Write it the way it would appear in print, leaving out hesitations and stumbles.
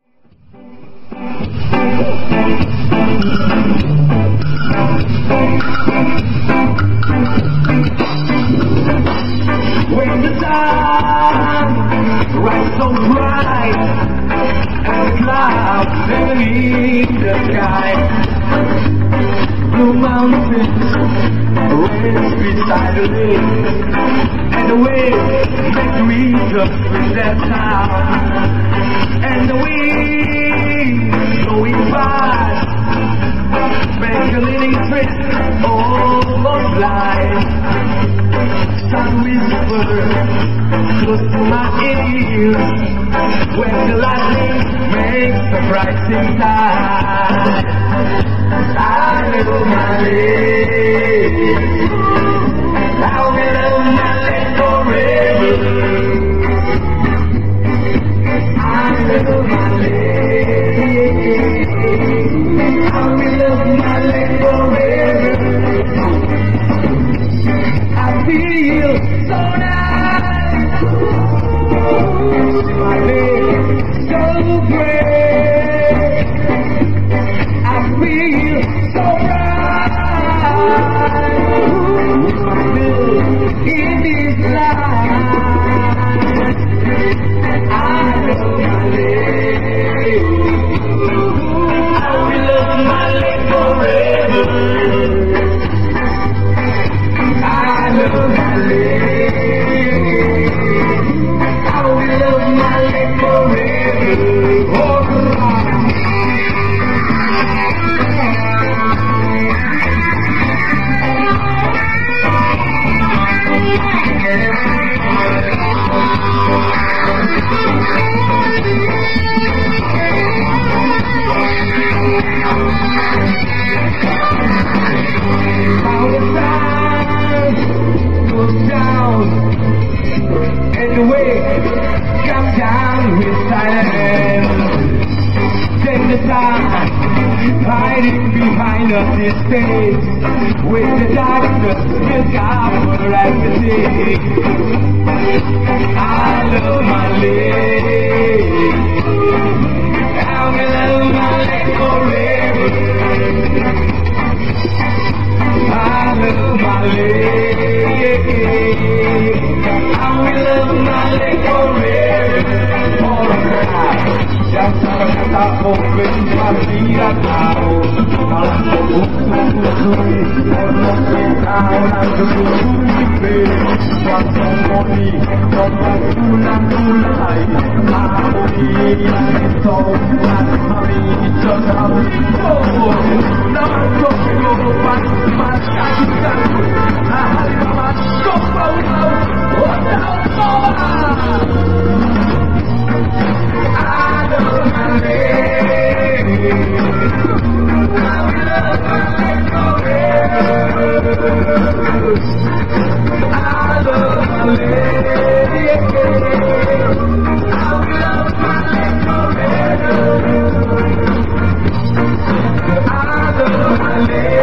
When the sun rises so bright and the clouds beneath the sky, blue mountains rest beside the lake, and the waves make reason with their sound, and the wind blowing fast make a living trick almost blind. Sun whispers close to my ears when the lightning makes a rising tide. I know my lake, I will love my lake forever. I know my lake, I will love my lake forever. I feel so nice, my lake so great. I feel so bright, my lake in this life. I love my lake, I will love my lake forever. I love my lake, I will love my lake forever. Oh, how the sun goes down and the waves come down with silence. Then the sun hiding behind us is face with the darkness will cover everything. I love my lake, I will love my lake forever. I love my lake, I will love my lake forever. Yang kata open masih tahu kalau usui ono tahu dan usui waktu moni nomor bulan mulai aku ini sobat hari jauh oh nama kau pas masyarakat hari mas kau tahu oh tahu I love my lake, I will love my lake forever. I love my lake, I will love my lake forever. I love my lake.